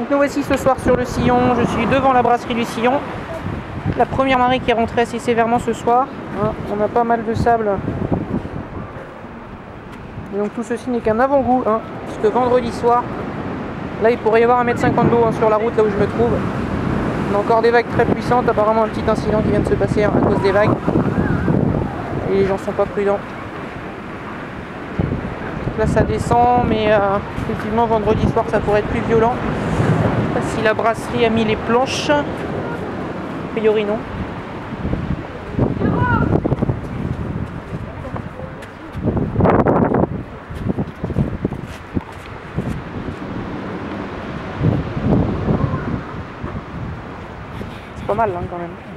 Donc nous voici ce soir sur le Sillon, je suis devant la brasserie du Sillon. La première marée qui est rentrée assez sévèrement ce soir. On a pas mal de sable. Et donc tout ceci n'est qu'un avant-goût, puisque vendredi soir, là il pourrait y avoir 1,50 m d'eau sur la route là où je me trouve. On a encore des vagues très puissantes, apparemment un petit incident qui vient de se passer à cause des vagues. Et les gens sont pas prudents. Là ça descend, mais effectivement vendredi soir ça pourrait être plus violent. Je sais pas si la brasserie a mis les planches. A priori non. C'est pas mal quand même.